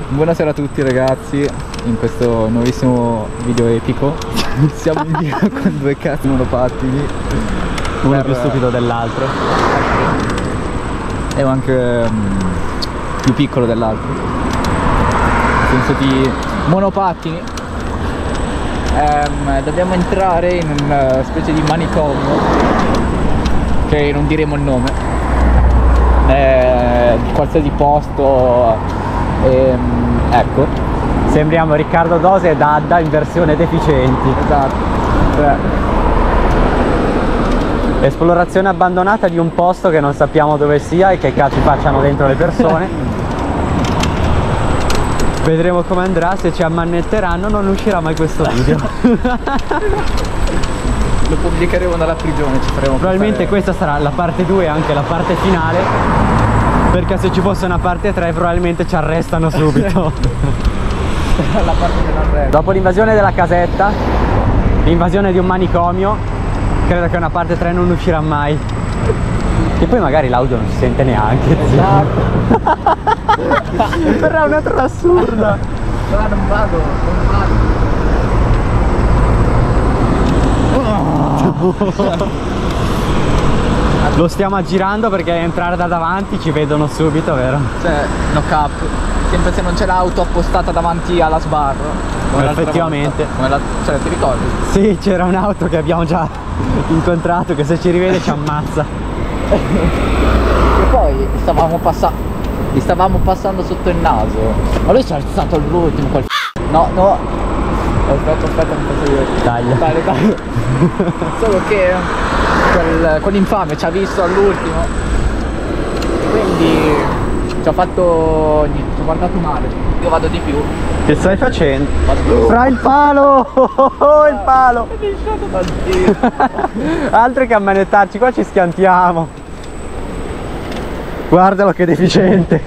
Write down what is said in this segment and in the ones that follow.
Buonasera a tutti ragazzi, in questo nuovissimo video epico siamo in giro con due cazzi monopattini, uno più stupido dell'altro e anche più piccolo dell'altro, nel senso di monopattini. Dobbiamo entrare in una specie di manicomio che non diremo il nome, di qualsiasi posto. Ecco, sembriamo Riccardo Dose e Dadda in versione deficienti. esatto. Esplorazione abbandonata di un posto che non sappiamo dove sia e che cazzo facciano dentro le persone. Vedremo come andrà, se ci ammannetteranno non uscirà mai questo video. Lo pubblicheremo dalla prigione, ci faremo Probabilmente questa sarà la parte 2 e anche la parte finale, perché se ci fosse una parte 3 probabilmente ci arrestano subito. la parte dell'arresto. Dopo l'invasione della casetta, l'invasione di un manicomio, credo che una parte 3 non uscirà mai. E poi magari l'audio non si sente neanche. Esatto. Verrà una trama assurda. No, non vado. Lo stiamo aggirando perché entrare da davanti ci vedono subito, vero? Cioè, no cap. Sempre se non c'è l'auto appostata davanti alla sbarra. Effettivamente. Cioè, ti ricordi? Sì, c'era un'auto che abbiamo già incontrato che se ci rivede ci ammazza. E poi gli stavamo passando sotto il naso. Ma lui ci ha alzato all'ultimo quel No. Aspetta, non posso dire. Taglia. Solo che quell'infame ci ha visto all'ultimo, quindi ci ha guardato male. Io vado di più. Che stai facendo? Vado. Fra il palo! Oh, il palo! Oddio. Altro che ammanettarci, qua ci schiantiamo. Guardalo che deficiente.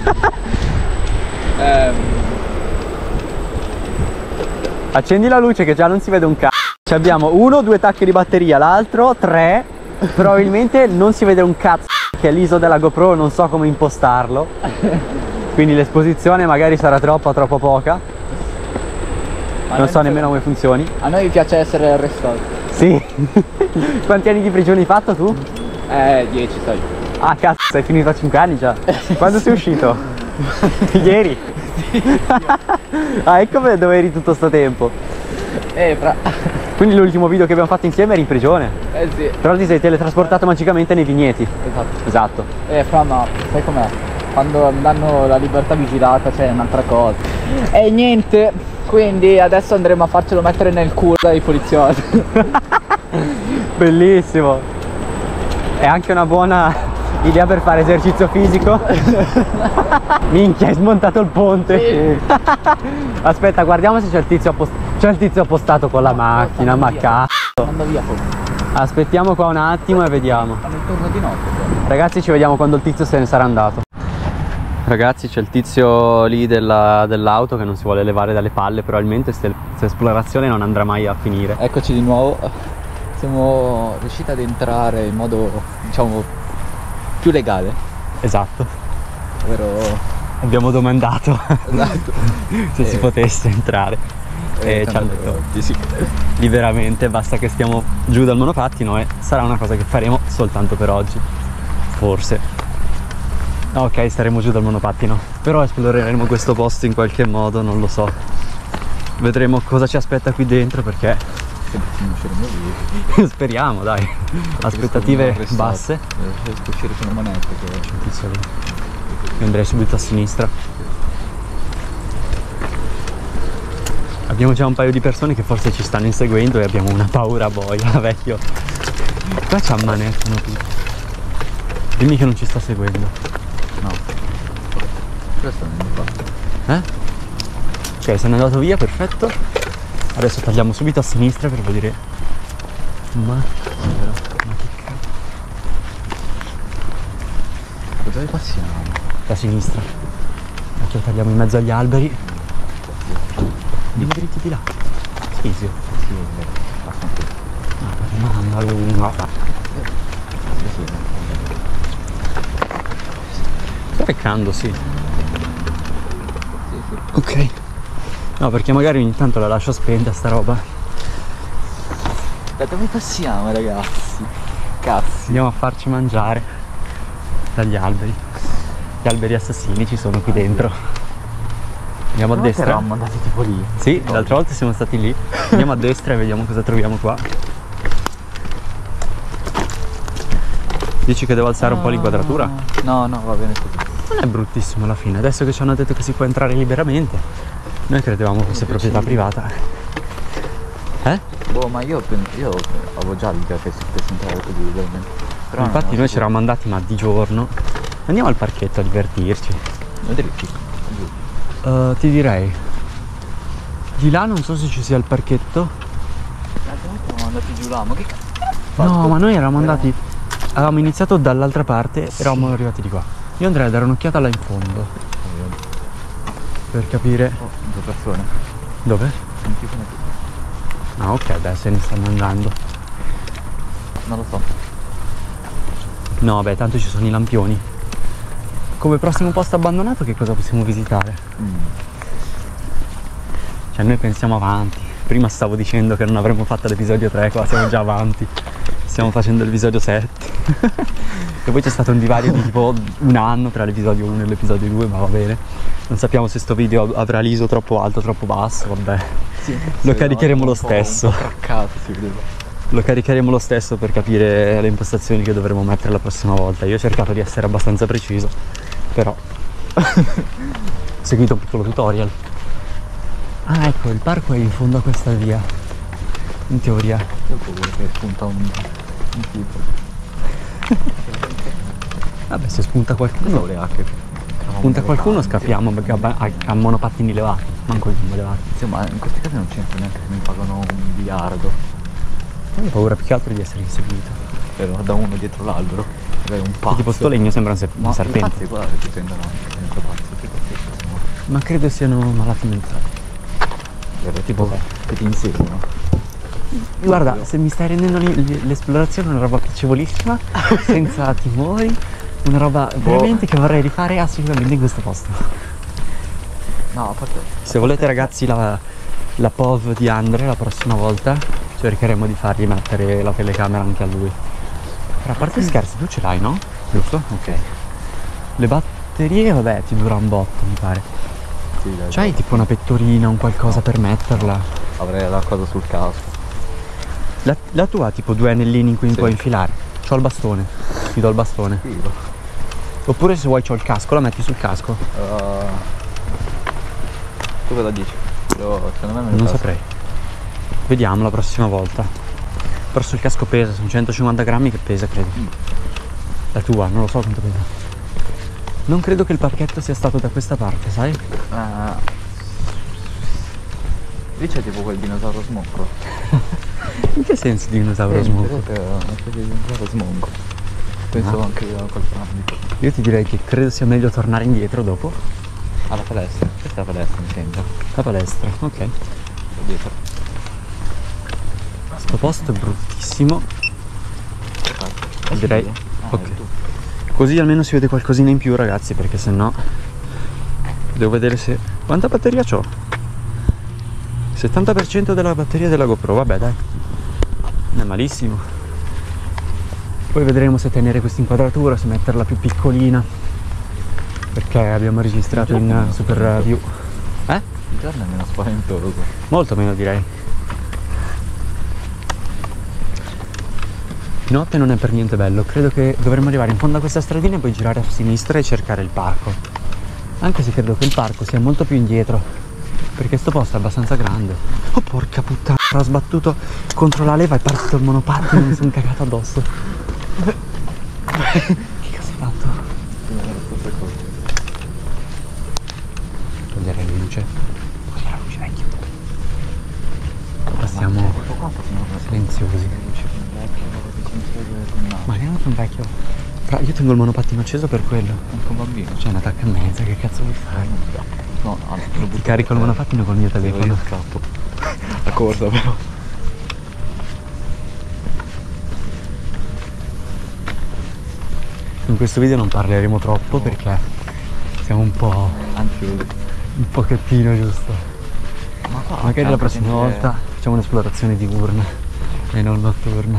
Accendi la luce che già non si vede un cazzo. Abbiamo 1 o 2 tacche di batteria, l'altro 3. Probabilmente non si vede un cazzo, che è l'ISO della GoPro, non so come impostarlo. Quindi l'esposizione magari sarà troppo poca. Non so nemmeno come funzioni. A noi piace essere arrestati. Sì. Quanti anni di prigione hai fatto tu? 10 sai. Ah cazzo, sei finito a 5 anni già. Quando sei uscito? Ieri? Ah, ecco dove eri tutto sto tempo. Quindi l'ultimo video che abbiamo fatto insieme eri in prigione. Sì. Però ti sei teletrasportato magicamente nei vigneti. Esatto. Fra, ma sai com'è? Quando danno la libertà vigilata c'è un'altra cosa. E niente, quindi adesso andremo a farcelo mettere nel culo dai poliziotti. Bellissimo. È anche una buona idea per fare esercizio fisico. Minchia, hai smontato il ponte. Sì. Aspetta, guardiamo se c'è il tizio appostato con la macchina. Ma cazzo. Manda via poi. Aspettiamo qua un attimo e vediamo. Fanno il turno di notte. Ragazzi, ci vediamo quando il tizio se ne sarà andato. Ragazzi, c'è il tizio lì dell'auto che non si vuole levare dalle palle. Probabilmente questa esplorazione non andrà mai a finire. Eccoci di nuovo. Siamo riusciti ad entrare in modo, diciamo, più legale. Esatto. Ovvero... Abbiamo domandato Esatto. se si potesse entrare. E ci hanno detto di sì. Liberamente, basta che stiamo giù dal monopattino e sarà una cosa che faremo soltanto per oggi. Forse. Ok, staremo giù dal monopattino. Però esploreremo questo posto in qualche modo, non lo so. Vedremo cosa ci aspetta qui dentro perché... Speriamo, dai. Aspettative basse. Riesco a uscire con una moneta che... Io andrei subito a sinistra. Abbiamo già un paio di persone che forse ci stanno inseguendo e abbiamo una paura boia, vecchio. Qua ci ammanettano tutti. Dimmi che non ci sta seguendo. No. Questo non mi fa. Ok, sono andato via, perfetto. Adesso tagliamo subito a sinistra per vedere. Ma che cazzo. Dove passiamo? Da sinistra. Ecco, tagliamo in mezzo agli alberi. Dimmi dritti di là. Schizio. Mamma lunga. Sto peccando, sì. Ok. No, perché magari ogni tanto la lascio spenta sta roba. Da dove passiamo, ragazzi? Cazzi. Andiamo a farci mangiare dagli alberi. Gli alberi assassini ci sono qui dentro. Andiamo a destra. Eravamo andati tipo lì. Sì, l'altra volta siamo stati lì. Andiamo a destra e vediamo cosa troviamo qua. Dici che devo alzare un po' l'inquadratura? No, no, va bene così. Non è bruttissimo alla fine. Adesso che ci hanno detto che si può entrare liberamente, noi credevamo fosse proprietà privata. Boh, ma io avevo già l'idea che si potesse entrare così liberamente. Però Infatti noi ci eravamo andati ma di giorno. Andiamo al parchetto a divertirci. dritti. Ti direi di là non so se ci sia il parchetto. Siamo andati giù là, ma che cazzo? No, ma noi eravamo andati. Avevamo iniziato dall'altra parte, eravamo arrivati di qua. Io andrei a dare un'occhiata là in fondo per capire. Oh, 2 persone. Dove? Un tipo una tipa. Ah ok, beh, se ne stanno andando. Non lo so. No, beh, tanto ci sono i lampioni. Come prossimo posto abbandonato che cosa possiamo visitare? Cioè noi pensiamo avanti. Prima stavo dicendo che non avremmo fatto l'episodio 3, qua siamo già avanti. Stiamo facendo l'episodio 7. E poi c'è stato un divario di tipo un anno tra l'episodio 1 e l'episodio 2, ma va bene. Non sappiamo se sto video avrà l'ISO troppo alto o troppo basso, vabbè. Sì, Lo caricheremo lo stesso. Un po' craccato, si vedeva. Lo caricheremo lo stesso per capire le impostazioni che dovremo mettere la prossima volta. Io ho cercato di essere abbastanza preciso, però ho seguito un piccolo tutorial. Ah, ecco, il parco è in fondo a questa via, in teoria. Io ho paura che spunta un tipo. Vabbè, se spunta qualcuno, le acche. spunta qualcuno scappiamo perché ha monopattini levati, manco i levati. Sì, ma in questi casi non c'entra neanche che mi pagano un miliardo. Io ho paura più che altro di essere inseguito. Però da uno dietro l'albero. Magari un E pazzo. tipo sto legno sembra un serpente. Infatti guarda che ti prendono anche pazzo, tipo sono Ma credo siano malati mentali. tipo che ti inseguono. Guarda, se mi stai rendendo l'esplorazione una roba piacevolissima, senza timori, una roba veramente che vorrei rifare assolutamente in questo posto. No, a parte. Se volete ragazzi la POV di Andre la prossima volta cercheremo di fargli mettere la telecamera anche a lui. Però a parte scherzi, tu ce l'hai, no? Giusto? Ok. Le batterie, vabbè, ti dura un botto, mi pare. Sì, dai. C'hai tipo una pettorina, un qualcosa per metterla? Avrei la cosa sul casco. La tua ha tipo 2 anellini in cui mi Sì. puoi infilare. C'ho il bastone, ti do il bastone. Figo. Oppure se vuoi c'ho il casco, la metti sul casco. Tu cosa dici? Secondo me Non saprei. Vediamo la prossima volta. Però sul casco pesa, sono 150 grammi che pesa, credo. La tua, non lo so quanto pesa. Non credo che il parchetto sia stato da questa parte, sai? Lì c'è tipo quel dinosauro smonco. In che senso dinosauro smonco? Che è una specie di dinosauro smonco. Penso anche a qualche anno. Io ti direi che credo sia meglio tornare indietro dopo. Alla palestra. Questa è la palestra, mi sembra. La palestra, ok. Dietro. Questo posto è bruttissimo. Direi. Ok. Così almeno si vede qualcosina in più ragazzi, perché sennò devo vedere se. Quanta batteria c'ho? 70% della batteria della GoPro, vabbè dai. Non è malissimo. Poi vedremo se tenere questa inquadratura, se metterla più piccolina. Perché abbiamo registrato in super view. Il giorno è meno spaventoso. Molto meno direi. Notte non è per niente bello, credo che dovremmo arrivare in fondo a questa stradina e poi girare a sinistra e cercare il parco. Anche se credo che il parco sia molto più indietro, perché sto posto è abbastanza grande. Oh porca puttana, ho sbattuto contro la leva e è partito il monopattino, mi sono cagato addosso. Che cosa hai fatto? Togliere la luce. Togliere la luce vecchio. Passiamo silenziosi. Ma neanche un vecchio. Però io tengo il monopattino acceso per quello. Anche un bambino. C'è una tacca e mezza, che cazzo vuoi fare? No, Ti carico il monopattino col mio Io telefono. scappo. A corsa però. In questo video non parleremo troppo perché siamo un po' Ansiosi. Un pochettino, giusto. Ma qua Magari c'è la prossima gente- volta facciamo un'esplorazione diurna e non notturna.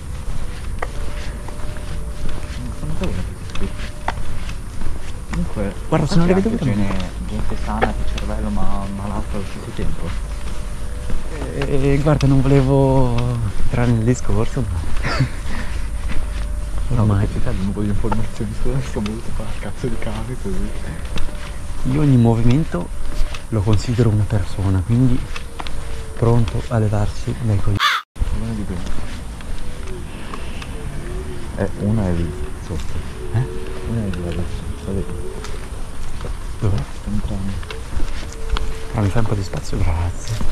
Sono dove questi? Comunque, Guarda, se non c'è le vedo anche vedo. gente sana di cervello ma malato allo stesso tempo. Guarda, non volevo entrare nel discorso, ma No, ormai perché ci servono un po' di informazioni su come siamo voluti fare cazzo di cane così. io ogni movimento lo considero una persona, quindi pronto a levarsi dai coglioni. Una di prima. Una è lì sotto. Una è lì adesso. Sta vedendo. Dove? Sta entrando. Ah, mi fai un po' di spazio, grazie.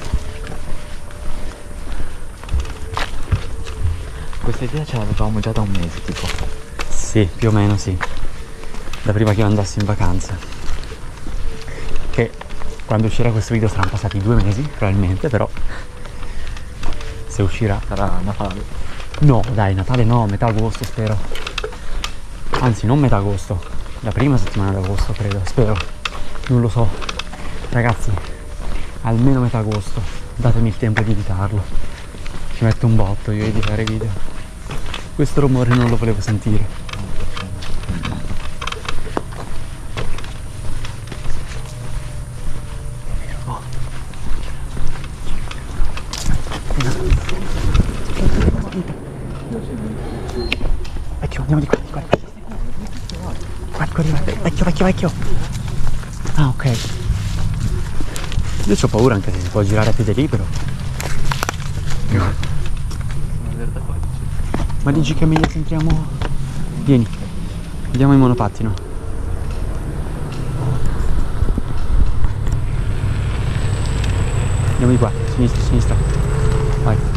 Questa idea ce l'avevamo già da un mese, tipo. Sì, più o meno sì. Da prima che io andassi in vacanza. Che quando uscirà questo video saranno passati 2 mesi, probabilmente, però se uscirà. Sarà Natale. No, dai, Natale no, metà agosto spero. Anzi, non metà agosto, la prima settimana d'agosto credo, spero. Non lo so. Ragazzi, almeno metà agosto, datemi il tempo di editarlo. Ci metto un botto io a editare video. Questo rumore non lo volevo sentire. Vecchio, andiamo di qua, di qua. Vecchio, vecchio. Ah, ok. Io ho paura anche se si può girare a piede libero. Ma dici che è meglio che entriamo? Vieni, andiamo in monopattino. Andiamo di qua, sinistra, sinistra. Vai.